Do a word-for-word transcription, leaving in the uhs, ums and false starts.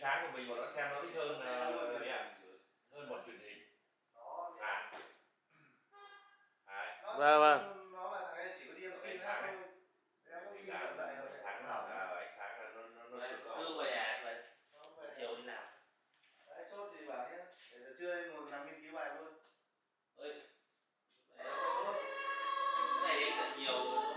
sáng của mình mà nó xem nó ít hơn uh, đấy à? Hơn một truyền hình. À. Đấy. Vâng vâng. Nó là thằng chỉ có đi em xê thôi. Em có kinh nghiệm vậy rồi. Sáng nào là ánh sáng là nó nó nó cực Cứ về nhà em vậy. Chiều đi nào. Đấy, chốt thì bảo nhé. Để trưa em ngồi nằm nghiên cứu bài luôn. Ơi. Cái này thì nhiều